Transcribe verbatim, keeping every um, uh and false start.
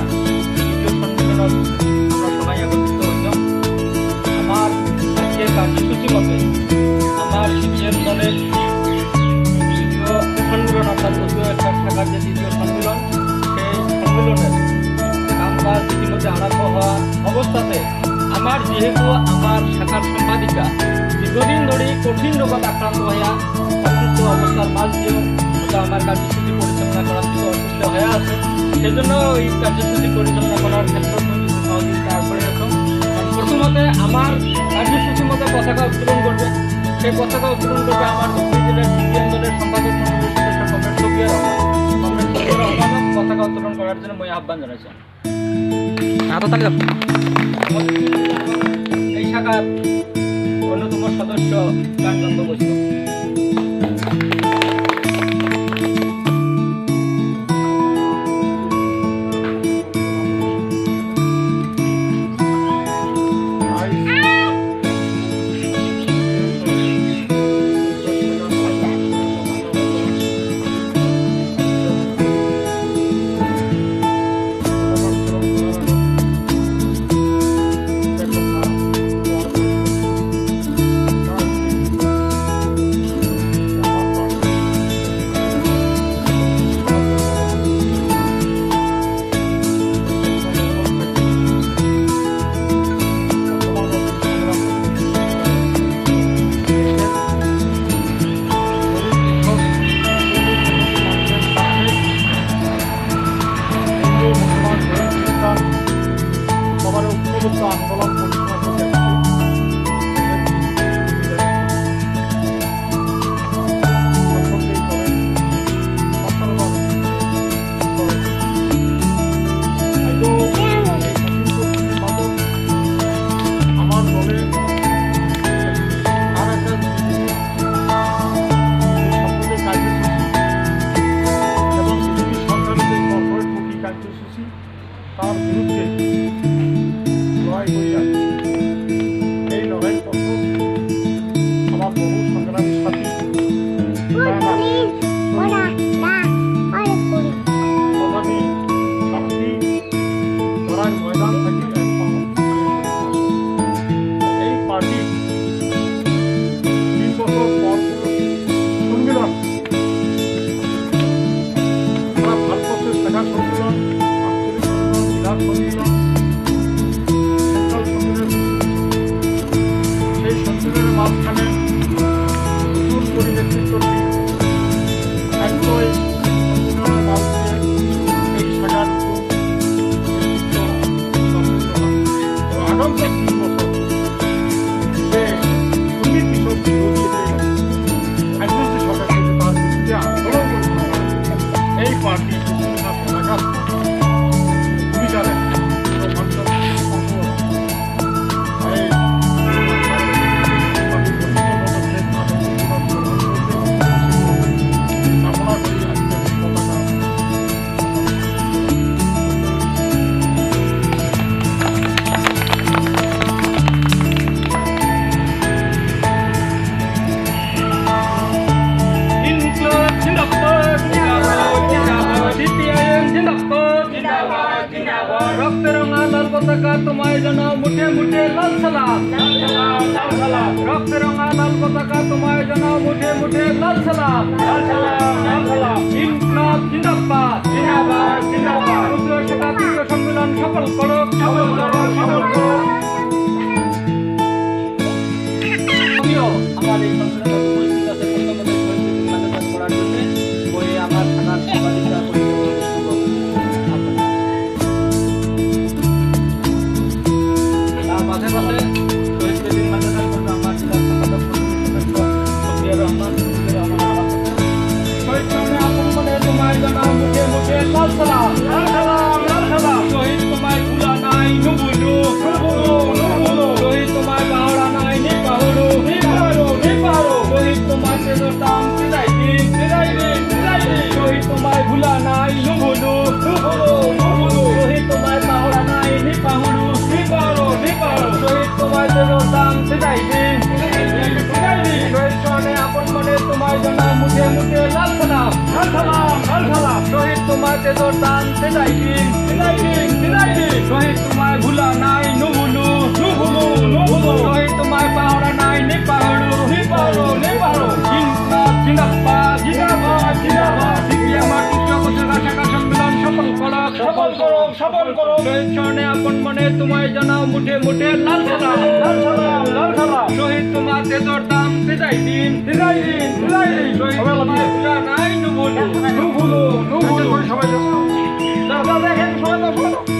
দ্বিতীয় সম্মেলনত আমরা সবাই একত্রিত হইলাম। আমার আজকের কার্যসূচি মতে আমার সিপিএম দলের দ্বিতীয় সম্মেলন অর্থাৎ দলীয় একটা শাখার যে দ্বিতীয় সম্মেলন, সেই সম্মেলনের কামকাজ ইতিমধ্যে আরম্ভ হওয়া অবস্থাতে আমার যেহেতু আমার শাখার সম্পাদিকা দীর্ঘদিন ধরে কঠিন রোগত আক্রান্ত হইয়া অসুস্থ অবস্থার মাঝ দিয়েও আমার কার্যসূচি পরিচালনা করার কিছু অসুস্থ হয়ে আছে, সেজন্য এই কার্যসূচি পরিচালনা করার ক্ষেত্রে কিছু সহযোগিতা করে রাখুন। প্রথমতে আমার কার্যসূচি মতো পতাকা উত্তোলন করবে, সেই পতাকা উত্তোলন করবে আমার হুগলি জেলার সিপিএম দলের সম্পাদক মণ্ডলীর সদস্য কমরেড শফিউর রহমান। কমরেড শফিউর রহমানও পতাকা উত্তোলন করার জন্য মই আহ্বান জানাইছি। এই শাখার অন্যতম সদস্য গানগন্ধ বৈষ্ণব। তার বিরুদ্ধে লড়াই করে যাচ্ছে। এই লড়াই পথ আমার বহু সংগ্রামী সাথী শান্তি লড়াইয়ের ময়দান থেকে এই পার্টি তিন বছর পর সম্মেলন সারা ভারতবর্ষের শাখা সম্মেলন, সম্মেলন, সেন্ট্রাল সম্মেলন, সেই সম্মেলনের মাঝখানে নতুন পরিবেশিত একই সম্মেলনের মাঝ দিয়ে এই শাখার আগন্ত তিন বছর যে দুর্নীতি সব বিরোধী আইনমন্ত্রী সরকার থেকে তার বিরুদ্ধে আন্দোলন করতে এই পার্টি শাখা পতাকা তোমায় জানাও মুঠে মুঠে লাল সালাম, রক্ত রঙা লাল পতাকা তোমায় জানাও মুঠে মুঠে লাল সালাম, ইনকলাব জিন্দাবাদ, জিন্দাবাদ জিন্দাবাদ। দ্বিতীয় শাখা তৃতীয় সম্মেলন সফল করো, সফল করো, সফল করো। আমার এই সম্মেলনে উপস্থিত আছে প্রথমত মান্যতা করার জন্য বই আমার থানার সাংবাদিকরা মাঝে মাঝে শহীদ বেদিন মান্যতা করবে আমার জেলার সম্পাদক শফিউর রহমান। শহীদ সামনে আপন মনে তোমায় জানাও মুখে মুখে লাল সালাম, লাল সালাম, লাল সালাম। শহীদ তোমায় ভুলা নাই নুবুলু, নুবুলু। শহীদ তোমায় পাহড়া নাই নি পাহড়ু, নি পাহড়ু, নি পাহড়ু। শহীদ তোমায় তেজর দাম ফিরাই দিন, ফিরাই দিন, ফিরাই দিন। শহীদ তোমায় ভুলা নাই নুবুলু, নুবুলু, নুবুলু। শহীদ তোমায় পাহড়া নাই নি পাহড়ু, নি পাহড়ু, নি পাহড়ু। শহীদ তোমায় তেজর দাম ফিরাই দিন, ফিরাই দিন। শহীদ স্মরণে আপন মনে তোমায় জানাও মুখে মুখে লাল সালাম, লাল সালাম, লাল সালাম। শহীদ তোমায় তেজর দাম ফিরাই দিন, ফিরাই দিন। শহীদ স্মরণে আপন মনে তোমায় জানাও মুঠে মুঠে লাল সালাম লাল সালাম লাল সালাম শহীদ তোমার তেজর দাম বিদায় দিন বিদায় দিন বিদায় দিন শহীদ তোমার পূজা নাই নুভুলু নুভুলু নুভুলু সবাই দাদা দেখেন সবাই